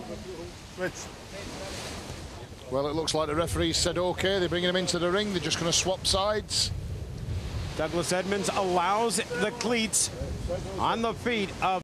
Well, it looks like the referee said okay. They're bringing him into the ring. They're just going to swap sides. Douglas Edmonds allows the cleats on the feet of